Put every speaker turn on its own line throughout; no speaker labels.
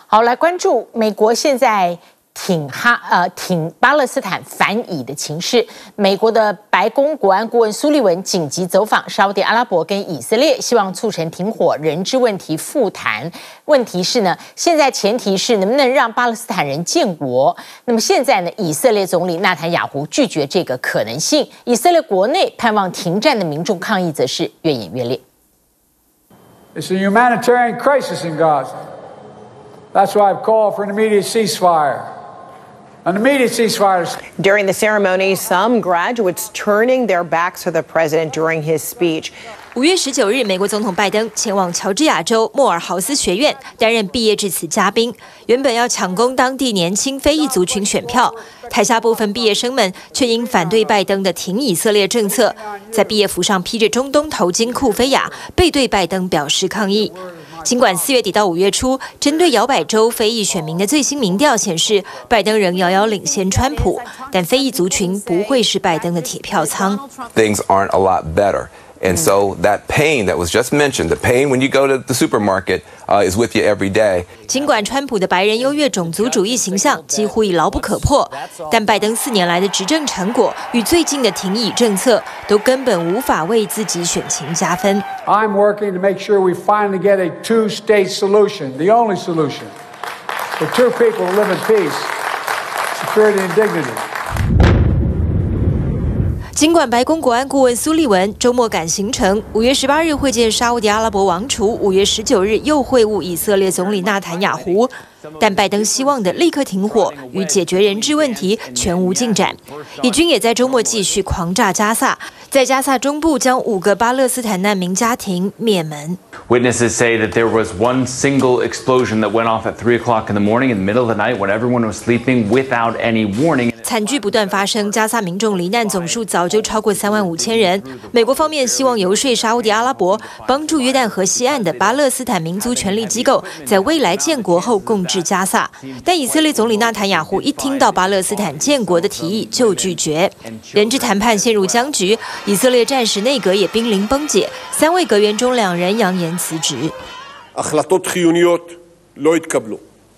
好，来关注美国现在挺巴勒斯坦反以的情势。美国的白宫国安顾问苏利文紧急走访沙烏地阿拉伯跟以色列，希望促成停火、人质问题复谈。问题是呢，现在前提是能不能让巴勒斯坦人建国。那么现在呢，以色列总理纳坦雅胡拒绝这个可能性。以色列国内盼望停战的民众抗议则是越演越烈。
It's a humanitarian crisis in Gaza. That's why I've called for an immediate ceasefire. An immediate ceasefire.
During the ceremony, some graduates turning their backs to the president during his speech.
5月19日，美国总统拜登前往乔治亚州莫尔豪斯学院担任毕业致辞嘉宾，原本要抢攻当地年轻非裔族群选票，台下部分毕业生们却因反对拜登的挺以色列政策，在毕业服上披着中东头巾库菲亚，背对拜登表示抗议。尽管4月底到5月初，针对摇摆州非裔选民的最新民调显示，拜登仍遥遥领先川普，但非裔族群不会是拜登的铁票仓。
Things aren't a lot better. And so that pain that was just mentioned, the pain when you go to the supermarket, is with you every day.
尽管川普的白人优越种族主义形象几乎已牢不可破，但拜登4年来的执政成果与最近的挺以政策都根本无法为自己选情加分。
I'm working to make sure we finally get a two-state solution, the only solution, for two people to live in peace, security, and dignity.
尽管白宫国安顾问苏利文周末赶行程，5月18日会见沙烏地阿拉伯王储，5月19日又会晤以色列总理纳坦雅胡，但拜登希望的立刻停火与解决人质问题全无进展。以军也在周末继续狂炸加萨，在加萨中部将5个巴勒斯坦难民家庭灭门。
Witnesses say that there was one single explosion that went off at 3 o'clock in the morning in the middle of the night when everyone was sleeping without any warning.
惨剧不断发生，加萨民众罹难总数早就超过35000人。美国方面希望游说沙烏地阿拉伯帮助约旦河西岸的巴勒斯坦民族权力机构在未来建国后共治加萨，但以色列总理纳坦雅胡一听到巴勒斯坦建国的提议就拒绝，人质谈判陷入僵局，以色列战时内阁也濒临崩解，3位阁员中2人扬言辞职。
החלטות חיוניות לא התקבלו.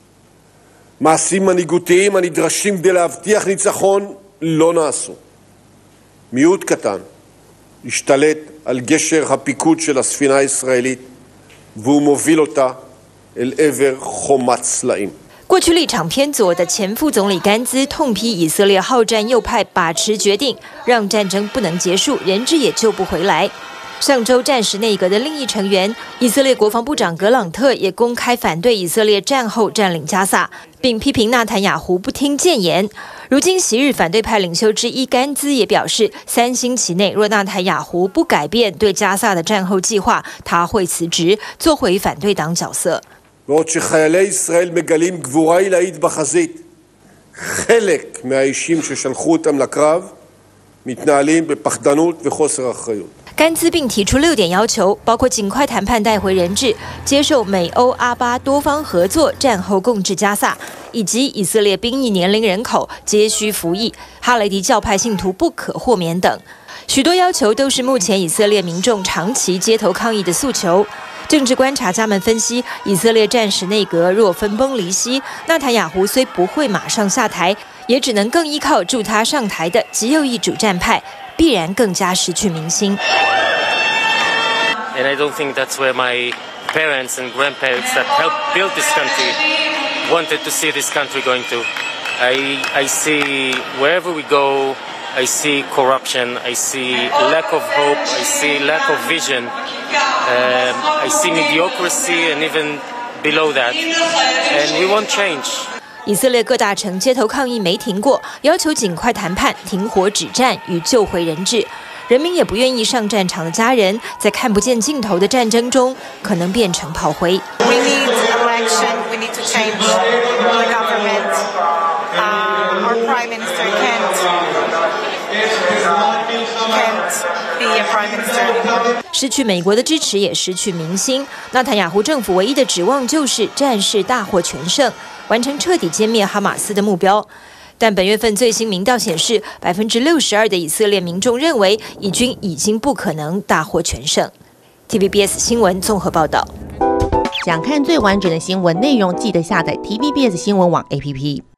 מעשים מנהיגותיים הנדרשים כדי להבטיח ניצחון לא נעשו. מיעוט קטן השתלט על גשר הפיקוד של הספינה הישראלית והוא מוביל אותה אל עבר חומת סלעים.
过去立场偏左的前副总理甘兹痛批以色列好战右派把持决定，让战争不能结束，人质也救不回来。上周战时内阁的另一成员，以色列国防部长格朗特也公开反对以色列战后占领加萨，并批评纳坦雅胡不听谏言。如今昔日反对派领袖之一甘兹也表示，3星期内若纳坦雅胡不改变对加萨的战后计划，他会辞职，做回反对党角色。
ועוד שחיילי ישראל מגלים גבורה עילאית בחזית, חלק מהאישים ששלחו אותם לקרב מתנהלים בפחדנות וחוסר אחריות.
甘兹并提出6点要求，包括尽快谈判带回人质，接受美欧阿巴多方合作，战后共治加萨，以及以色列兵役年龄人口皆需服役，哈雷迪教派信徒不可豁免等。许多要求都是目前以色列民众长期街头抗议的诉求。政治观察家们分析，以色列战时内阁若分崩离析，纳坦雅胡虽不会马上下台，也只能更依靠助他上台的极右翼主战派，必然更加失去民心。
And I don't think that's where my parents and grandparents that helped build this country wanted to see this country going to. I see wherever we go, I see corruption, I see lack of hope, I see lack of vision, I see mediocrity and even below that. And we want change.
以色列各大城街头抗议没停过，要求尽快谈判、停火止战与救回人质。人民也不愿意上战场的家人，在看不见尽头的战争中，可能变成炮灰。
We need election. We need to change the government. Our prime minister can't be a prime minister.
失去美国的支持，也失去民心。纳坦雅胡政府唯一的指望就是战事大获全胜，完成彻底歼灭哈马斯的目标。但本月份最新民调显示，62%的以色列民众认为以军已经不可能大获全胜。TVBS 新闻综合报道。
想看最完整的新闻内容，记得下载 TVBS 新闻网 APP。